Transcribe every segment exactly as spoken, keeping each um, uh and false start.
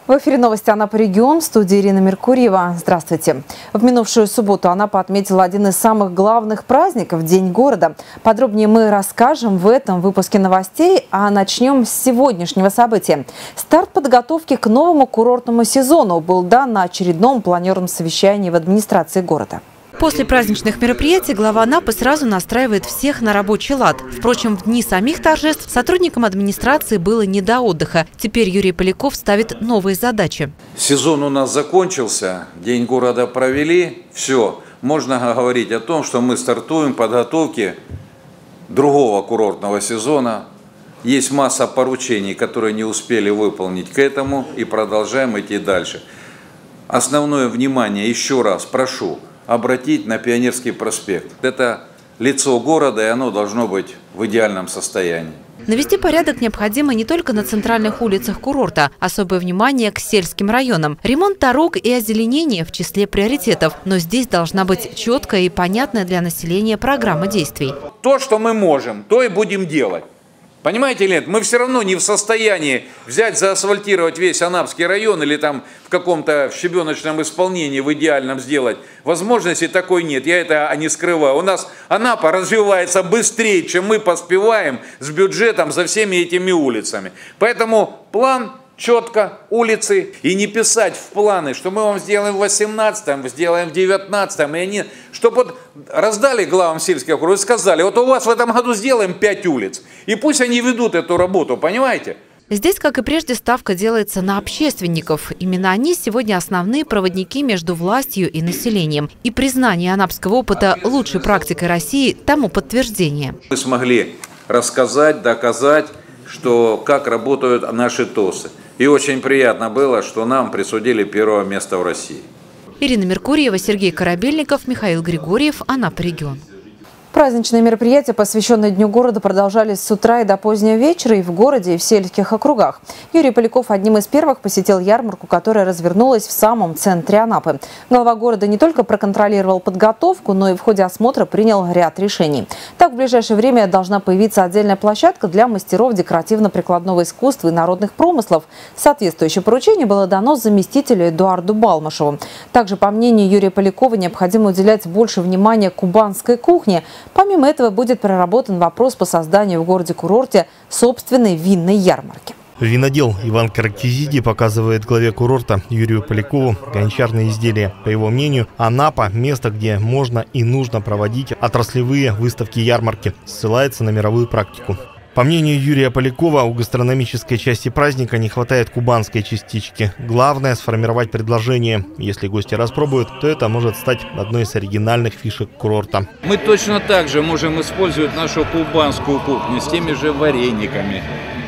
В эфире новости «Анапа Регион», в студии Ирина Меркурьева. Здравствуйте. В минувшую субботу Анапа отметила один из самых главных праздников – День города. Подробнее мы расскажем в этом выпуске новостей, а начнем с сегодняшнего события. Старт подготовки к новому курортному сезону был дан на очередном планерном совещании в администрации города. После праздничных мероприятий глава Анапы сразу настраивает всех на рабочий лад. Впрочем, в дни самих торжеств сотрудникам администрации было не до отдыха. Теперь Юрий Поляков ставит новые задачи. Сезон у нас закончился, День города провели. Все, можно говорить о том, что мы стартуем подготовки другого курортного сезона. Есть масса поручений, которые не успели выполнить к этому, и продолжаем идти дальше. Основное внимание, еще раз прошу, обратить на Пионерский проспект. Это лицо города, и оно должно быть в идеальном состоянии. Навести порядок необходимо не только на центральных улицах курорта. Особое внимание к сельским районам. Ремонт дорог и озеленение в числе приоритетов. Но здесь должна быть четкая и понятная для населения программа действий. То, что мы можем, то и будем делать. Понимаете ли, мы все равно не в состоянии взять, заасфальтировать весь Анапский район или там в каком-то щебеночном исполнении в идеальном сделать. Возможности такой нет, я это не скрываю. У нас Анапа развивается быстрее, чем мы поспеваем с бюджетом за всеми этими улицами. Поэтому план четко, улицы, и не писать в планы, что мы вам сделаем в восемнадцатом, сделаем в девятнадцатом, и они, чтобы вот раздали главам сельских округов и сказали, вот у вас в этом году сделаем пять улиц, и пусть они ведут эту работу, понимаете? Здесь, как и прежде, ставка делается на общественников. Именно они сегодня основные проводники между властью и населением. И признание анапского опыта лучшей практикой России тому подтверждение. Мы смогли рассказать, доказать, что как работают наши ТОСы. И очень приятно было, что нам присудили первое место в России. Ирина Меркурьева, Сергей Корабельников, Михаил Григорьев, Анапа Регион. Праздничные мероприятия, посвященные Дню города, продолжались с утра и до позднего вечера и в городе, и в сельских округах. Юрий Поляков одним из первых посетил ярмарку, которая развернулась в самом центре Анапы. Глава города не только проконтролировал подготовку, но и в ходе осмотра принял ряд решений. Так, в ближайшее время должна появиться отдельная площадка для мастеров декоративно-прикладного искусства и народных промыслов. Соответствующее поручение было дано заместителю Эдуарду Балмашеву. Также, по мнению Юрия Полякова, необходимо уделять больше внимания кубанской кухне. Помимо этого будет проработан вопрос по созданию в городе-курорте собственной винной ярмарки. Винодел Иван Каракизиди показывает главе курорта Юрию Полякову гончарные изделия. По его мнению, Анапа – место, где можно и нужно проводить отраслевые выставки-ярмарки, ссылается на мировую практику. По мнению Юрия Полякова, у гастрономической части праздника не хватает кубанской частички. Главное – сформировать предложение. Если гости распробуют, то это может стать одной из оригинальных фишек курорта. Мы точно так же можем использовать нашу кубанскую кухню с теми же варениками.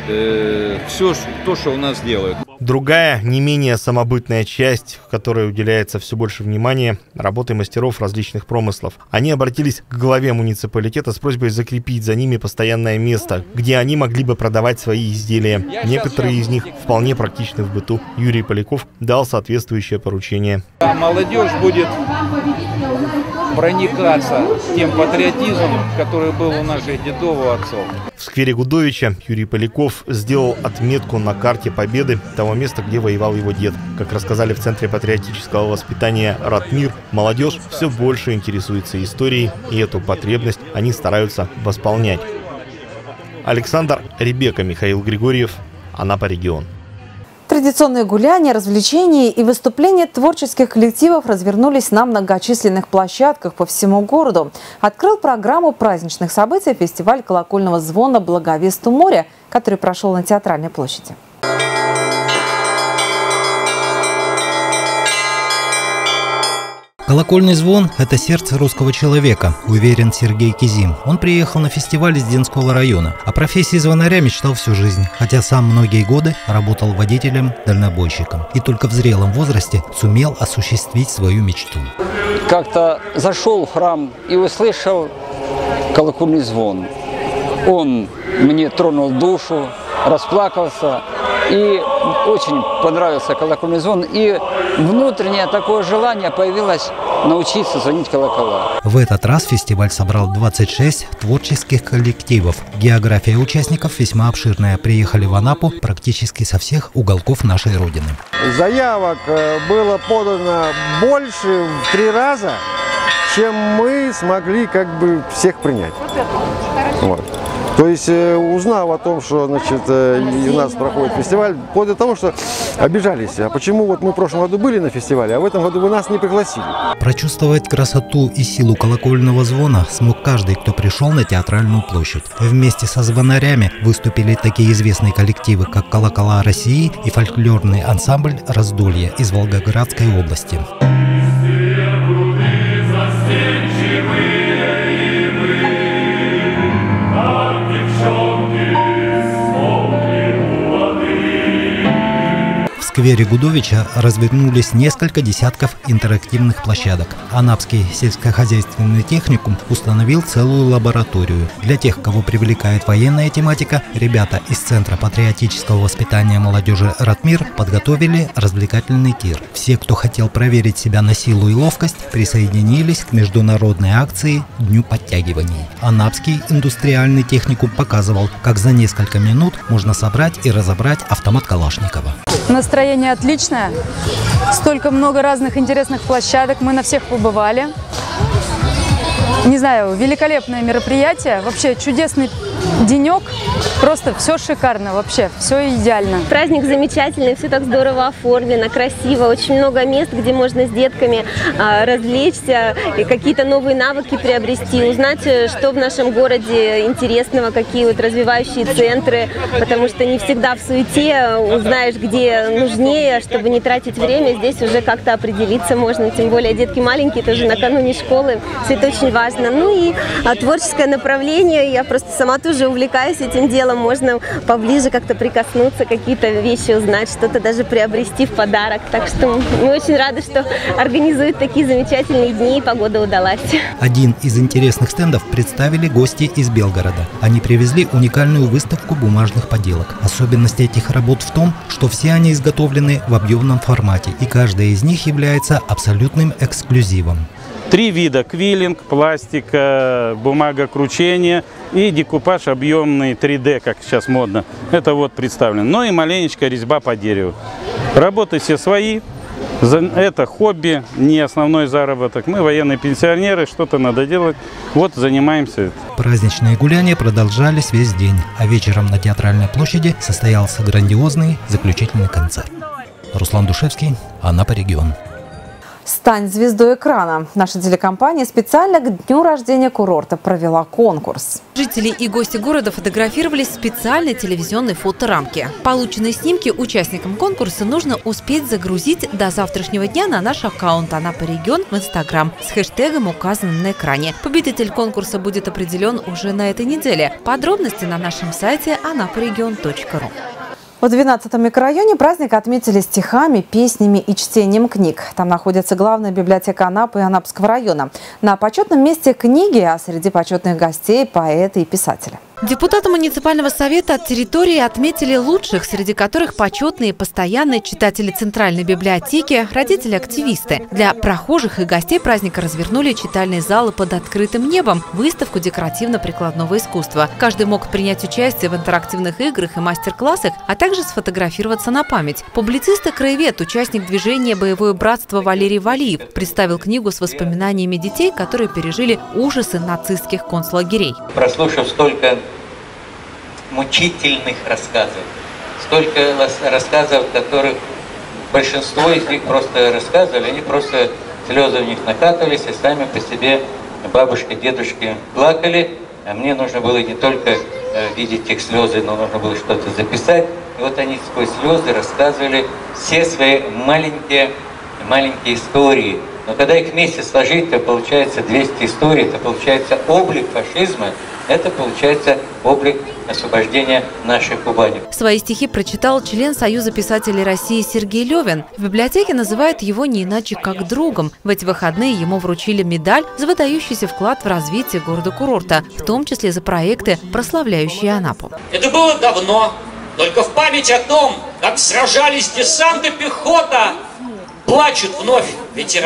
Э, все то, что у нас делают. Другая, не менее самобытная часть, в которой уделяется все больше внимания – работе мастеров различных промыслов. Они обратились к главе муниципалитета с просьбой закрепить за ними постоянное место, где они могли бы продавать свои изделия. Некоторые из них вполне практичны в быту. Юрий Поляков дал соответствующее поручение. Молодежь будет проникаться тем патриотизмом, который был у наших дедов и отцов. В сквере Гудовича Юрий Поляков сделал отметку на карте победы того места, где воевал его дед. Как рассказали в Центре патриотического воспитания «Ратмир», молодежь все больше интересуется историей, и эту потребность они стараются восполнять. Александр Ребека, Михаил Григорьев, Анапа Регион. Традиционные гуляния, развлечения и выступления творческих коллективов развернулись на многочисленных площадках по всему городу. Открыл программу праздничных событий фестиваль колокольного звона «Благовест у моря», который прошел на Театральной площади. Колокольный звон – это сердце русского человека, уверен Сергей Кизим. Он приехал на фестиваль из Денского района. О профессии звонаря мечтал всю жизнь, хотя сам многие годы работал водителем-дальнобойщиком. И только в зрелом возрасте сумел осуществить свою мечту. Как-то зашел в храм и услышал колокольный звон. Он мне тронул душу, расплакался. И очень понравился колокольный звон. И внутреннее такое желание появилось научиться звонить колокола. В этот раз фестиваль собрал двадцать шесть творческих коллективов. География участников весьма обширная. Приехали в Анапу практически со всех уголков нашей Родины. Заявок было подано больше в три раза, чем мы смогли как бы всех принять. Вот. То есть, узнав о том, что, значит, у нас проходит фестиваль, вплоть до того, что обижались. А почему вот мы в прошлом году были на фестивале, а в этом году вы нас не пригласили? Прочувствовать красоту и силу колокольного звона смог каждый, кто пришел на Театральную площадь. Вместе со звонарями выступили такие известные коллективы, как «Колокола России» и фольклорный ансамбль «Раздолье» из Волгоградской области. В сквере Гудовича развернулись несколько десятков интерактивных площадок. Анапский сельскохозяйственный техникум установил целую лабораторию. Для тех, кого привлекает военная тематика, ребята из Центра патриотического воспитания молодежи «Ратмир» подготовили развлекательный тир. Все, кто хотел проверить себя на силу и ловкость, присоединились к международной акции «Дню подтягиваний». Анапский индустриальный техникум показывал, как за несколько минут можно собрать и разобрать автомат Калашникова. Настроение отличное, столько много разных интересных площадок, мы на всех побывали. Не знаю, великолепное мероприятие, вообще чудесный денек, просто все шикарно, вообще все идеально. Праздник замечательный, все так здорово оформлено, красиво, очень много мест, где можно с детками а, развлечься, и какие-то новые навыки приобрести, узнать, что в нашем городе интересного, какие вот развивающие центры, потому что не всегда в суете узнаешь, где нужнее, чтобы не тратить время, здесь уже как-то определиться можно, тем более детки маленькие, тоже накануне школы, все это очень важно. Ну и а, творческое направление, я просто сама тоже увлекаюсь этим делом, можно поближе как-то прикоснуться, какие-то вещи узнать, что-то даже приобрести в подарок. Так что мы очень рады, что организуют такие замечательные дни, и погода удалась. Один из интересных стендов представили гости из Белгорода. Они привезли уникальную выставку бумажных поделок. Особенность этих работ в том, что все они изготовлены в объемном формате, и каждая из них является абсолютным эксклюзивом. Три вида: квиллинг, пластика, бумага кручения и декупаж объемный три дэ, как сейчас модно. Это вот представлено. Ну и маленечко резьба по дереву. Работы все свои. Это хобби, не основной заработок. Мы военные пенсионеры, что-то надо делать. Вот занимаемся. Праздничные гуляния продолжались весь день, а вечером на Театральной площади состоялся грандиозный заключительный концерт. Руслан Душевский, Анапа, регион. «Стань звездой экрана». Наша телекомпания специально к дню рождения курорта провела конкурс. Жители и гости города фотографировались в специальной телевизионной фоторамке. Полученные снимки участникам конкурса нужно успеть загрузить до завтрашнего дня на наш аккаунт «Анапа регион» в Инстаграм с хэштегом, указанным на экране. Победитель конкурса будет определен уже на этой неделе. Подробности на нашем сайте анапарегион точка ру. В двенадцатом микрорайоне праздник отметили стихами, песнями и чтением книг. Там находится главная библиотека Анапы и Анапского района. На почетном месте книги, а среди почетных гостей – поэты и писатели. Депутаты муниципального совета от территории отметили лучших, среди которых почетные и постоянные читатели Центральной библиотеки, родители-активисты. Для прохожих и гостей праздника развернули читальные залы под открытым небом, выставку декоративно-прикладного искусства. Каждый мог принять участие в интерактивных играх и мастер-классах, а также сфотографироваться на память. Публицист и краевед, участник движения «Боевое братство» Валерий Валиев представил книгу с воспоминаниями детей, которые пережили ужасы нацистских концлагерей. Прослушав столько мучительных рассказов, столько рассказов, которых большинство из них просто рассказывали, они просто слезы в них накатывались, и сами по себе бабушки, дедушки плакали, а мне нужно было не только видеть их слезы, но нужно было что-то записать, и вот они сквозь слезы рассказывали все свои маленькие, маленькие истории. Но когда их вместе сложить, то получается двести историй, это получается облик фашизма, это получается облик освобождения нашей Кубани. Свои стихи прочитал член Союза писателей России Сергей Левин. В библиотеке называют его не иначе как другом. В эти выходные ему вручили медаль за выдающийся вклад в развитие города-курорта, в том числе за проекты, прославляющие Анапу. Это было давно, только в память о том, как сражались десант и пехота, плачут вновь ветераны.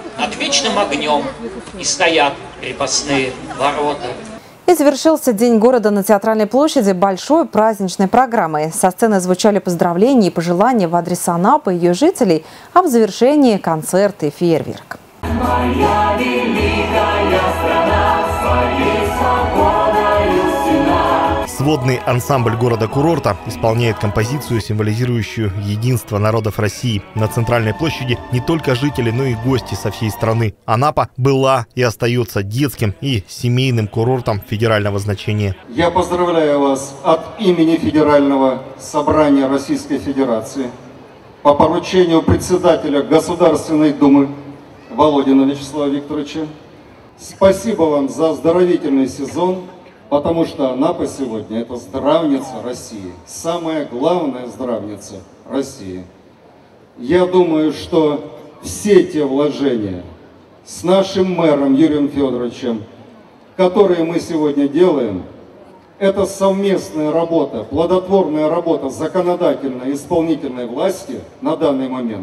над вечным огнем и стоят крепостные ворота. И завершился День города на Театральной площади большой праздничной программой. Со сцены звучали поздравления и пожелания в адрес Анапы и ее жителей, а в завершении концерт и фейерверк. Моя великая страна, своей свободою стена. Сводный ансамбль города-курорта исполняет композицию, символизирующую единство народов России. На Центральной площади не только жители, но и гости со всей страны. Анапа была и остается детским и семейным курортом федерального значения. Я поздравляю вас от имени Федерального собрания Российской Федерации по поручению председателя Государственной Думы Володина Вячеслава Викторовича. Спасибо вам за оздоровительный сезон, потому что Анапа сегодня – это здравница России, самая главная здравница России. Я думаю, что все те вложения с нашим мэром Юрием Федоровичем, которые мы сегодня делаем, это совместная работа, плодотворная работа законодательной и исполнительной власти на данный момент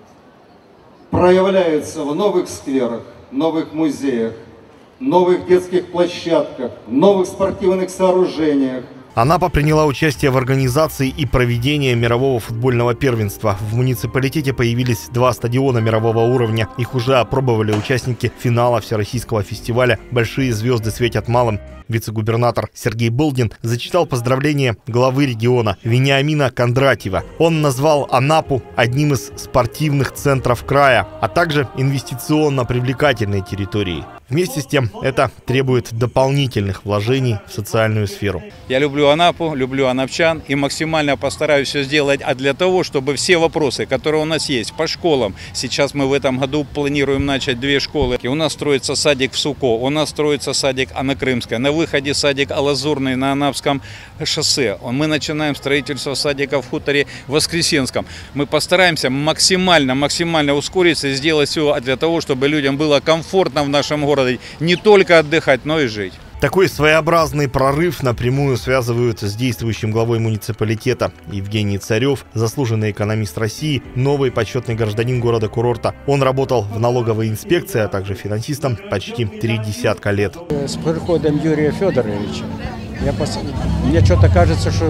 проявляется в новых скверах, новых музеях, новых детских площадках, новых спортивных сооружениях. Анапа приняла участие в организации и проведении мирового футбольного первенства. В муниципалитете появились два стадиона мирового уровня. Их уже опробовали участники финала Всероссийского фестиваля «Большие звезды светят малым». Вице-губернатор Сергей Болдин зачитал поздравления главы региона Вениамина Кондратьева. Он назвал Анапу одним из спортивных центров края, а также инвестиционно привлекательной территорией. Вместе с тем, это требует дополнительных вложений в социальную сферу. Я люблю Анапу, люблю анапчан и максимально постараюсь все сделать а для того, чтобы все вопросы, которые у нас есть по школам, сейчас мы в этом году планируем начать две школы. И у нас строится садик в Суко, у нас строится садик Анакрымская, на выходе садик Алазурный на Анапском шоссе. Мы начинаем строительство садика в хуторе Воскресенском. Мы постараемся максимально, максимально ускориться и сделать все для того, чтобы людям было комфортно в нашем городе. Не только отдыхать, но и жить. Такой своеобразный прорыв напрямую связывают с действующим главой муниципалитета. Евгений Царев, заслуженный экономист России, новый почетный гражданин города-курорта. Он работал в налоговой инспекции, а также финансистом почти три десятка лет. С приходом Юрия Федоровича я пос... мне что-то кажется, что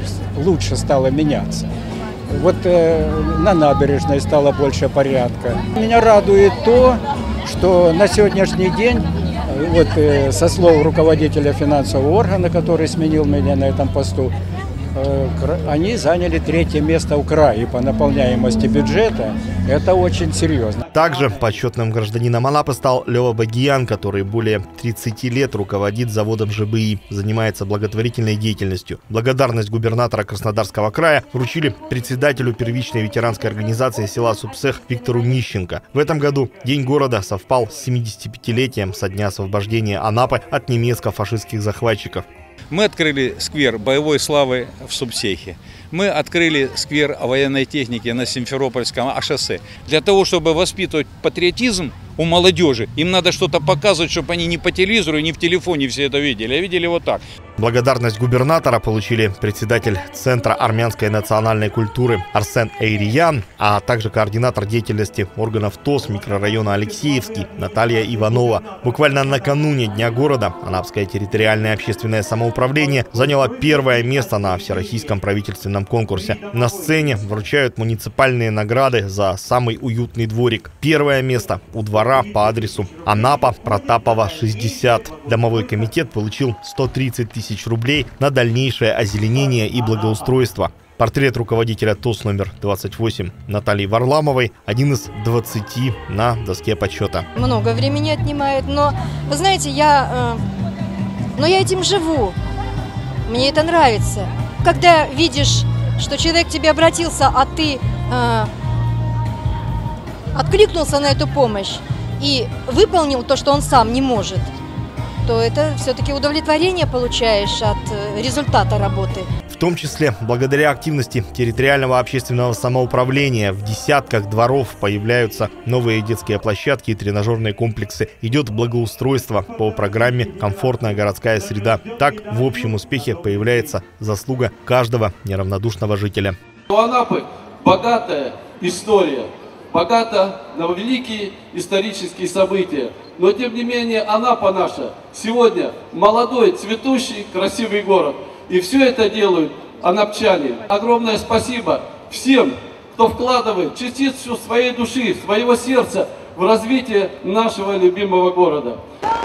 лучше стало меняться. Вот э, на набережной стало больше порядка. Меня радует то, что на сегодняшний день, вот э, со слов руководителя финансового органа, который сменил меня на этом посту, э, они заняли третье место в крае по наполняемости бюджета. Это очень серьезно. Также почетным гражданином Анапы стал Лева Багиян, который более тридцати лет руководит заводом ЖБИ, занимается благотворительной деятельностью. Благодарность губернатора Краснодарского края вручили председателю первичной ветеранской организации села Супсех Виктору Мищенко. В этом году День города совпал с семидесятипятилетием со дня освобождения Анапы от немецко-фашистских захватчиков. Мы открыли сквер боевой славы в Супсехе. Мы открыли сквер военной техники на Симферопольском шоссе. Для того, чтобы воспитывать патриотизм у молодежи, им надо что-то показывать, чтобы они не по телевизору, не в телефоне все это видели, а видели вот так. Благодарность губернатора получили председатель Центра армянской национальной культуры Арсен Эйриян, а также координатор деятельности органов ТОС микрорайона Алексеевский Наталья Иванова. Буквально накануне Дня города Анапское территориальное общественное самоуправление заняло первое место на всероссийском правительственном конкурсе. На сцене вручают муниципальные награды за самый уютный дворик. Первое место у двора по адресу Анапа, Протапова, шестьдесят. Домовой комитет получил сто тридцать тысяч рублей на дальнейшее озеленение и благоустройство. Портрет руководителя ТОС номер двадцать восемь Натальи Варламовой один из двадцати на доске почета. Много времени отнимает, но, вы знаете, я, э, но я этим живу. Мне это нравится. Когда видишь, что человек к тебе обратился, а ты э, откликнулся на эту помощь и выполнил то, что он сам не может, то это все-таки удовлетворение получаешь от результата работы. В том числе благодаря активности территориального общественного самоуправления в десятках дворов появляются новые детские площадки и тренажерные комплексы. Идет благоустройство по программе «Комфортная городская среда». Так в общем успехе появляется заслуга каждого неравнодушного жителя. У Анапы богатая история. богата на великие исторические события. Но тем не менее Анапа наша сегодня молодой, цветущий, красивый город. И все это делают анапчане. Огромное спасибо всем, кто вкладывает частицу своей души, своего сердца в развитие нашего любимого города.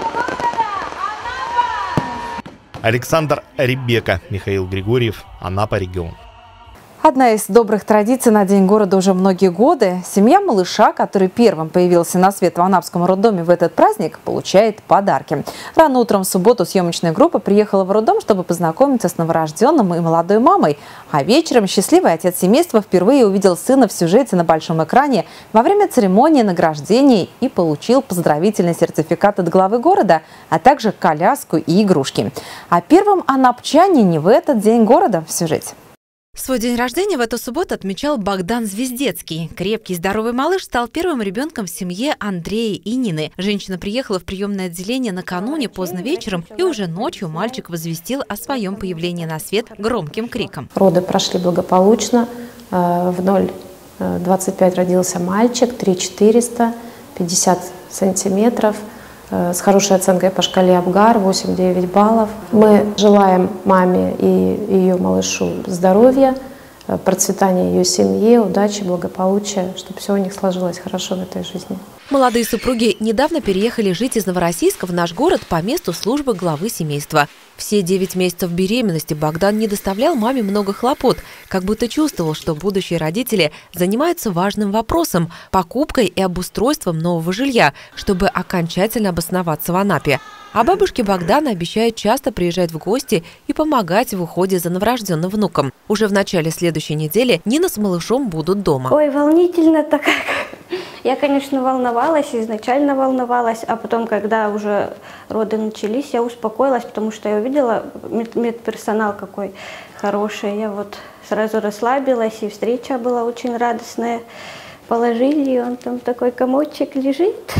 Александр Ребека, Михаил Григорьев, Анапа регион. Одна из добрых традиций на День города уже многие годы. Семья малыша, который первым появился на свет в Анапском роддоме в этот праздник, получает подарки. Рано утром в субботу съемочная группа приехала в роддом, чтобы познакомиться с новорожденным и молодой мамой. А вечером счастливый отец семейства впервые увидел сына в сюжете на большом экране во время церемонии награждения и получил поздравительный сертификат от главы города, а также коляску и игрушки. А первым анапчане в этот День города в сюжете. Свой день рождения в эту субботу отмечал Богдан Звездецкий. Крепкий, здоровый малыш стал первым ребенком в семье Андрея и Нины. Женщина приехала в приемное отделение накануне поздно вечером, и уже ночью мальчик возвестил о своем появлении на свет громким криком. Роды прошли благополучно. В ноль двадцать пять родился мальчик, три четыреста, пятьдесят сантиметров. С хорошей оценкой по шкале Апгар, восемь-девять баллов. Мы желаем маме и ее малышу здоровья, процветания ее семьи, удачи, благополучия, чтобы все у них сложилось хорошо в этой жизни. Молодые супруги недавно переехали жить из Новороссийска в наш город по месту службы главы семейства. Все девять месяцев беременности Богдан не доставлял маме много хлопот, как будто чувствовал, что будущие родители занимаются важным вопросом – покупкой и обустройством нового жилья, чтобы окончательно обосноваться в Анапе. А бабушки Богдана обещают часто приезжать в гости и помогать в уходе за новорожденным внуком. Уже в начале следующей недели Нина с малышом будут дома. Ой, волнительно-то как. Я, конечно, волновалась, изначально волновалась, а потом, когда уже роды начались, я успокоилась, потому что я увидела медперсонал какой хороший. Я вот сразу расслабилась, и встреча была очень радостная. Положили, и он там такой комочек лежит,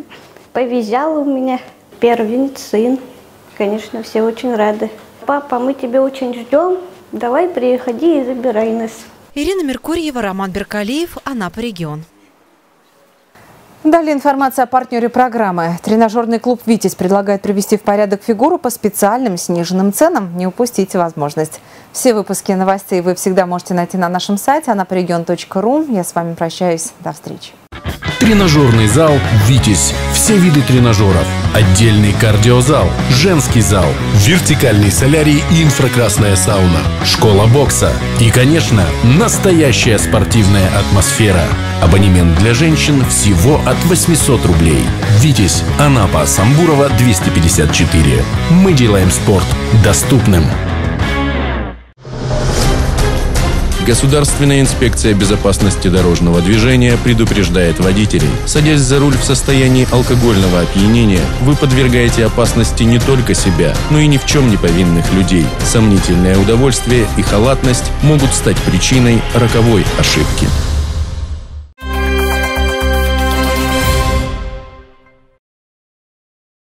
повизял у меня. Первенец, сын. Конечно, все очень рады. Папа, мы тебя очень ждем. Давай, приходи и забирай нас. Ирина Меркурьева, Роман Беркалиев, Анапа регион. Далее информация о партнере программы. Тренажерный клуб «Витязь» предлагает привести в порядок фигуру по специальным сниженным ценам. Не упустите возможность. Все выпуски новостей вы всегда можете найти на нашем сайте анапарегион точка ру. Я с вами прощаюсь. До встречи. Тренажерный зал «Витязь». Все виды тренажеров. Отдельный кардиозал, женский зал, вертикальный солярий и инфракрасная сауна, школа бокса и, конечно, настоящая спортивная атмосфера. Абонемент для женщин всего от восьмисот рублей. «Витязь», Анапа, Самбурова, двести пятьдесят четыре. Мы делаем спорт доступным. Государственная инспекция безопасности дорожного движения предупреждает водителей. Садясь за руль в состоянии алкогольного опьянения, вы подвергаете опасности не только себя, но и ни в чем не повинных людей. Сомнительное удовольствие и халатность могут стать причиной роковой ошибки.